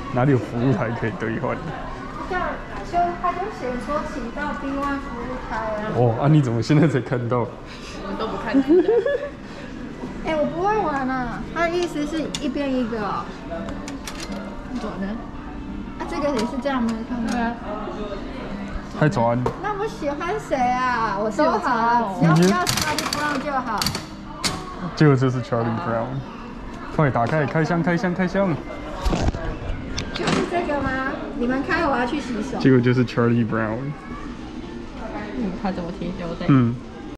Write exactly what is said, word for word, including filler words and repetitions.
哪里有服务台可以兑换？ 这样就他就写说请到 B 一 服务台啊。 哦，啊，你怎么现在才看到？ 我们都不看字的。 哎、欸，我不会玩啊。他的意思是一边一个、哦。我呢？啊，这个也是这样吗？看对啊。 太传。 那我喜欢谁啊？我都好，只要不要 Charlie Brown 就好。 这个就是 Charlie Brown。快打开，开箱，开箱，开箱。 就是这个吗？你们开，我要去洗手。 这个就是 Charlie Brown。 嗯，他怎么贴胶带？ 嗯。